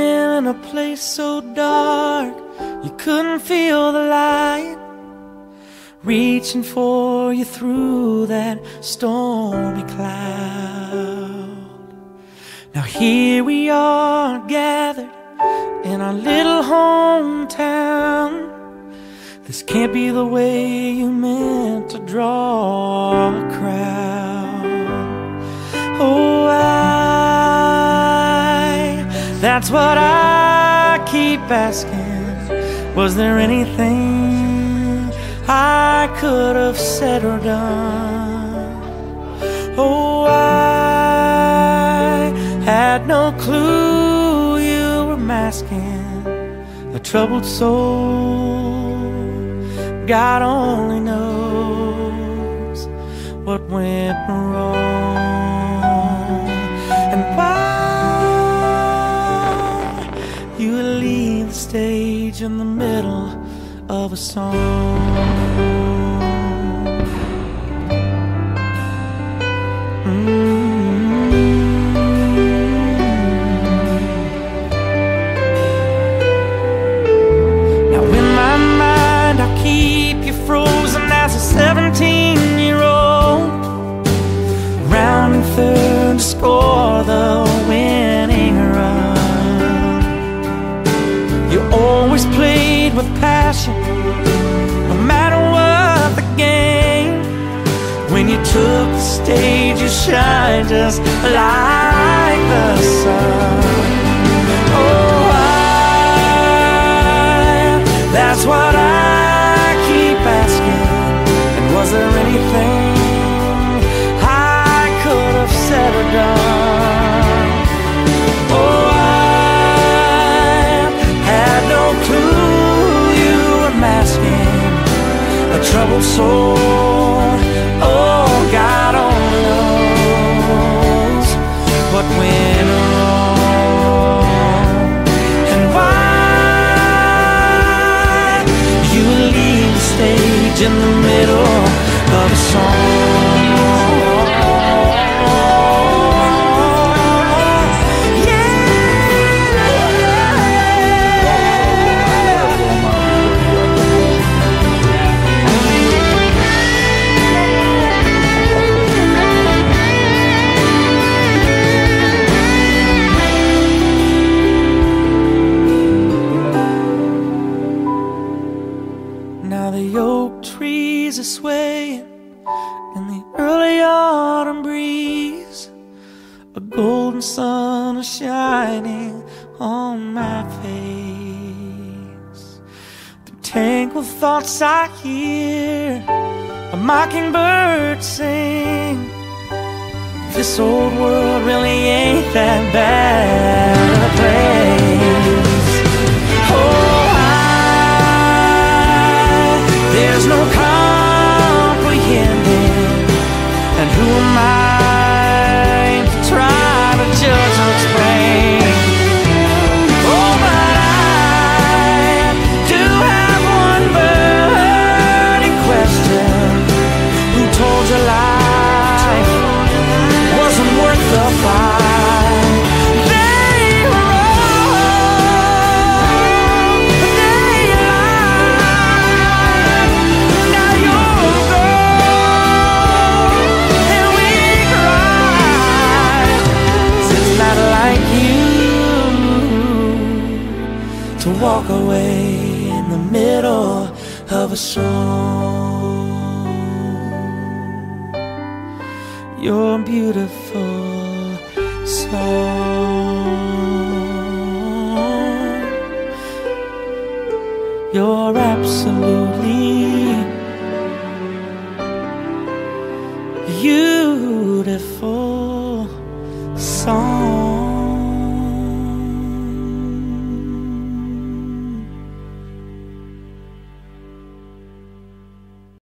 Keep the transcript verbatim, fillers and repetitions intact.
in a place so dark you couldn't feel the light, reaching for you through that stormy cloud. Now here we are gathered in our little hometown. This can't be the way you meant to draw a crowd. Oh, I, that's what I keep asking. Was there anything I could have said or done? Oh, I had no clue you were masking a troubled soul. God only knows what went wrong, and why you leave the stage in the middle of a song. Frozen as a seventeen-year-old, rounding third to score the winning run. You always played with passion, no matter what the game. When you took the stage, you shine just like the sun. Oh, I, that's what I asking. And was there anything I could have said or done? Oh, I had no clue you were masking a troubled soul. Oh, God only knows what went wrong, and why you leave the stage in the middle of a song. Now the oak trees are swaying in the early autumn breeze. A golden sun is shining on my face. Through tangled thoughts I hear a mockingbird sing. This old world really ain't that bad a place. Oh, there's no comprehending, and who am I to try to judge or explain? Oh, but I do have one burning question. Who told you life wasn't worth the fight? They were wrong, but they lied. Now you're gone, and we cry. It's not like you to walk away in the middle of a song. You're beautiful song. You're absolutely beautiful song.